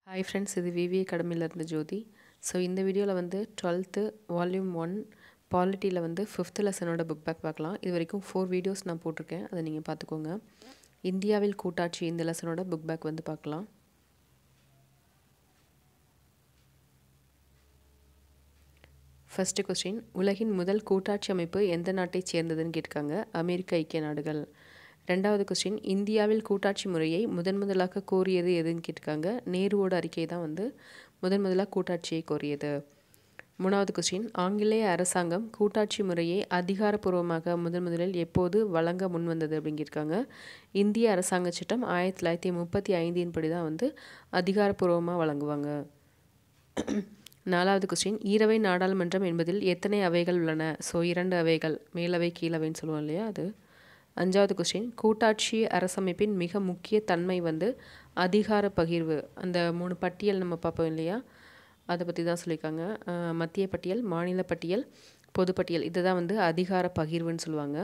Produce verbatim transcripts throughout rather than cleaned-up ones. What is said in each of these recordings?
Hi friends, இது விவி அகாடமியிலேருந்து ஜோதி. So இந்த வீடியோவில் வந்து டுவெல்த்து வால்யூம் ஒன் பாலிட்டியில் வந்து ஃபிஃப்த் லெசனோட புக் பேக் பார்க்கலாம். இது வரைக்கும் ஃபோர் வீடியோஸ் நான் போட்டிருக்கேன், அதை நீங்கள் பார்த்துக்கோங்க. இந்தியாவில் கூட்டாட்சி இந்த லெசனோட புக் பேக் வந்து பார்க்கலாம். ஃபர்ஸ்ட் கொஸ்டின், உலகின் முதல் கூட்டாட்சி அமைப்பு எந்த நாட்டை சேர்ந்ததுன்னு கேட்டிருக்காங்க. அமெரிக்க ஐக்கிய நாடுகள். ரெண்டாவது கொஸ்டின், இந்தியாவில் கூட்டாட்சி முறையை முதன் முதலாக கோரியது எதுன்னு கேட்டிருக்காங்க. நேருவோட அறிக்கை தான் வந்து முதன் முதலாக கூட்டாட்சியை கோரியது. மூணாவது கொஸ்டின், ஆங்கிலேய அரசாங்கம் கூட்டாட்சி முறையை அதிகாரப்பூர்வமாக முதன் முதலில் எப்போது வழங்க முன்வந்தது அப்படிங்கிருக்காங்க. இந்திய அரசாங்க சட்டம் ஆயிரத்தி தொள்ளாயிரத்தி முப்பத்தி ஐந்தின் படி தான் வந்து அதிகாரப்பூர்வமாக வழங்குவாங்க. நாலாவது கொஸ்டின், ஈரவை நாடாளுமன்றம் என்பதில் எத்தனை அவைகள் உள்ளன? ஸோ இரண்டு அவைகள், மேலவை கீழவைன்னு சொல்லுவோம் இல்லையா, அது. அஞ்சாவது கொஸ்டின், கூட்டாட்சி அரசமைப்பின் மிக முக்கிய தன்மை வந்து அதிகார பகிர்வு. அந்த மூணு பட்டியல் நம்ம பார்ப்போம் இல்லையா, அதை பற்றி தான் சொல்லியிருக்காங்க. மத்திய பட்டியல், மாநில பட்டியல், பொதுப்பட்டியல், இதை தான் வந்து அதிகார பகிர்வுன்னு சொல்லுவாங்க.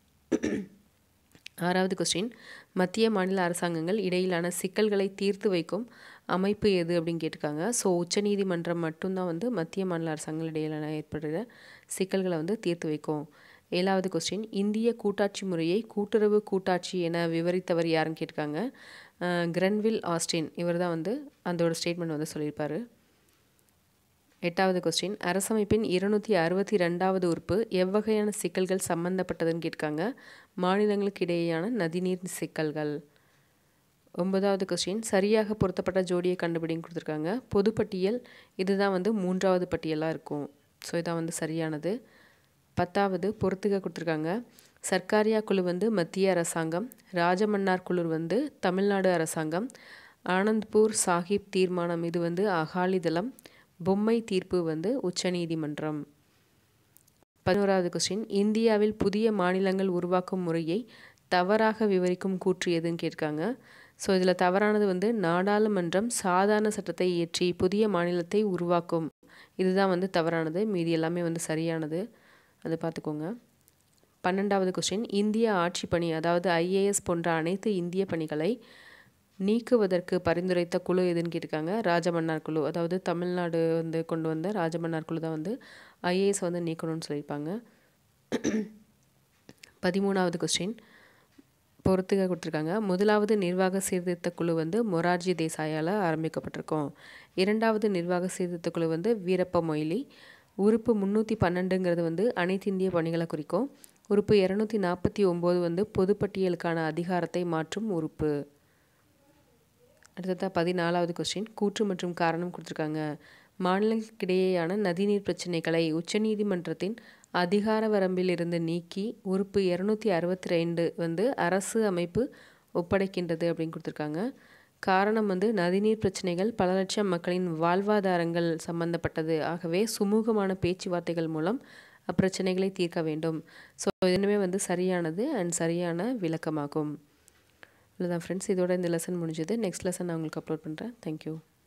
ஆறாவது கொஸ்டின், மத்திய மாநில அரசாங்கங்கள் இடையிலான சிக்கல்களை தீர்த்து வைக்கும் அமைப்பு எது அப்படின்னு கேட்டிருக்காங்க. ஸோ உச்சநீதிமன்றம் மட்டும்தான் வந்து மத்திய மாநில அரசாங்கங்கள் இடையிலான ஏற்படுகிற சிக்கல்களை வந்து தீர்த்து வைக்கும். ஏழாவது கொஸ்டின், இந்திய கூட்டாட்சி முறையை கூட்டுறவு கூட்டாட்சி என விவரித்தவர் யாருன்னு கேட்டிருக்காங்க. கிரென்வில் ஆஸ்டின், இவர் தான் வந்து அதோட ஸ்டேட்மெண்ட் வந்து சொல்லியிருப்பார். எட்டாவது கொஸ்டின், அரசமைப்பின் இருநூற்றி அறுபத்தி ரெண்டாவது உறுப்பு எவ்வகையான சிக்கல்கள் சம்பந்தப்பட்டதுன்னு கேட்டிருக்காங்க. மாநிலங்களுக்கு இடையேயான நதிநீர் சிக்கல்கள். ஒன்பதாவது கொஸ்டின், சரியாக பொருத்தப்பட்ட ஜோடியை கண்டுபிடின்னு கொடுத்துருக்காங்க. பொதுப்பட்டியல் இதுதான் வந்து மூன்றாவது பட்டியலாக இருக்கும். ஸோ இதான் வந்து சரியானது. பத்தாவது பொறுத்துக்க கொடுத்துருக்காங்க. சர்க்காரியா குழு வந்து மத்திய அரசாங்கம், ராஜமன்னார் குழு வந்து தமிழ்நாடு அரசாங்கம், ஆனந்த்பூர் சாஹிப் தீர்மானம் இது வந்து அகாலிதளம், பொம்மை தீர்ப்பு வந்து உச்சநீதிமன்றம். பதினோராவது கொஸ்டின், இந்தியாவில் புதிய மாநிலங்கள் உருவாக்கும் முறையை தவறாக விவரிக்கும் கூற்று எதுன்னு கேட்டிருக்காங்க. ஸோ இதில் தவறானது வந்து நாடாளுமன்றம் சாதாரண சட்டத்தை இயற்றி புதிய மாநிலத்தை உருவாக்கும், இதுதான் வந்து தவறானது. மீதி எல்லாமே வந்து சரியானது, அதை பார்த்துக்கோங்க. பன்னெண்டாவது கொஸ்டின், இந்திய ஆட்சி பணி அதாவது ஐஏஎஸ் போன்ற அனைத்து இந்திய பணிகளை நீக்குவதற்கு பரிந்துரைத்த குழு எதுன்னு கேட்டிருக்காங்க. ராஜமன்னார் குழு, அதாவது தமிழ்நாடு வந்து கொண்டு வந்த ராஜமன்னார் குழு தான் வந்து ஐஏஎஸ் வந்து நீக்கணும்னு சொல்லியிருப்பாங்க. பதிமூணாவது கொஸ்டின், பொறுத்துக்க கொடுத்துருக்காங்க. முதலாவது நிர்வாக சீர்திருத்த குழு வந்து மொரார்ஜி தேசாயால் ஆரம்பிக்கப்பட்டிருக்கும். இரண்டாவது நிர்வாக சீர்திருத்த குழு வந்து வீரப்ப மொய்லி. உறுப்பு முந்நூற்றி பன்னெண்டுங்கிறது வந்து அனைத்து இந்திய பணிகளை குறிக்கும். உறுப்பு இரநூத்தி நாற்பத்தி ஒம்பது வந்து பொதுப்பட்டியலுக்கான அதிகாரத்தை மாற்றும் உறுப்பு. அடுத்ததாக பதினாலாவது கொஸ்டின், கூற்று மற்றும் காரணம் கொடுத்துருக்காங்க. மாநிலங்களுக்கிடையேயான நதிநீர் பிரச்சினைகளை உச்சநீதிமன்றத்தின் அதிகார வரம்பில் இருந்து நீக்கி உறுப்பு இரநூத்தி அறுபத்தி ரெண்டு வந்து அரசு அமைப்பு ஒப்படைக்கின்றது அப்படின்னு கொடுத்துருக்காங்க. காரணம் வந்து நதிநீர் பிரச்சனைகள் பல லட்சம் மக்களின் வாழ்வாதாரங்கள் சம்பந்தப்பட்டது, ஆகவே சுமூகமான பேச்சுவார்த்தைகள் மூலம் அப்பிரச்சனைகளை தீர்க்க வேண்டும். ஸோ இதுவுமே வந்து சரியானது அண்ட் சரியான விளக்கமாகும். இவ்வளோதான் ஃப்ரெண்ட்ஸ், இதோட இந்த லெசன் முடிஞ்சது. நெக்ஸ்ட் லெசன் நான் உங்களுக்கு அப்லோட் பண்ணுறேன். தேங்க்யூ.